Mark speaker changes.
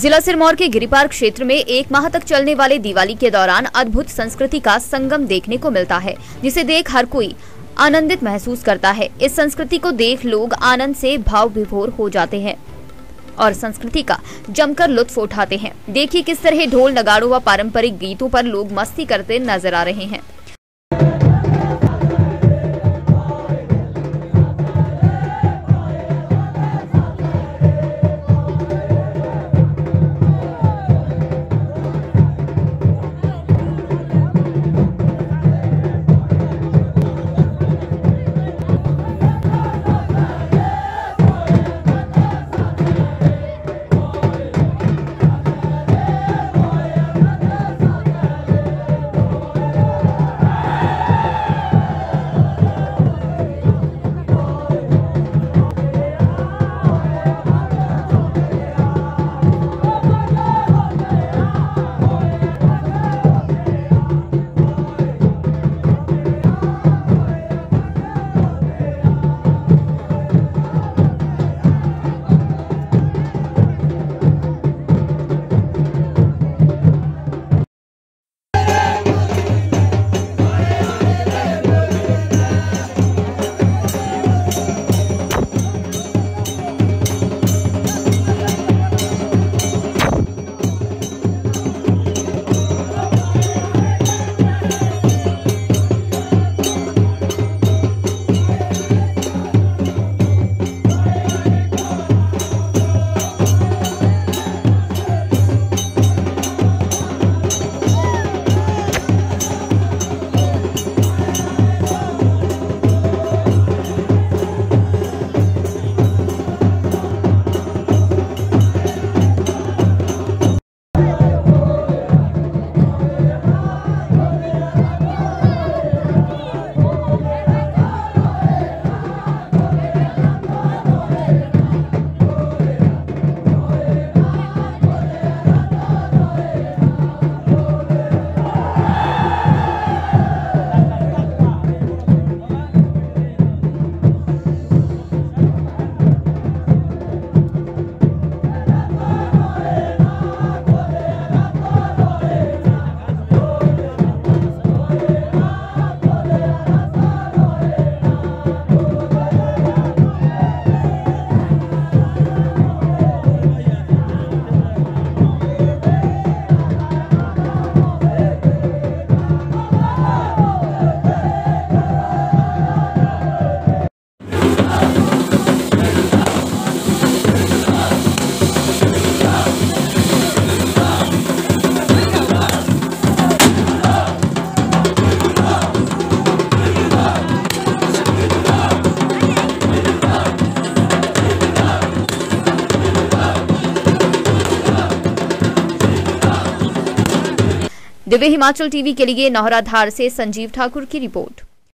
Speaker 1: जिला सिरमौर के गिरिपार क्षेत्र में 1 माह तक चलने वाले दिवाली के दौरान अद्भुत संस्कृति का संगम देखने को मिलता है, जिसे देख हर कोई आनंदित महसूस करता है। इस संस्कृति को देख लोग आनंद से भाव विभोर हो जाते हैं और संस्कृति का जमकर लुत्फ उठाते हैं। देखिए किस तरह ढोल नगाड़ों व पारंपरिक गीतों पर लोग मस्ती करते नजर आ रहे हैं। दिव्य हिमाचल टीवी के लिए नौहराधार से संजीव ठाकुर की रिपोर्ट।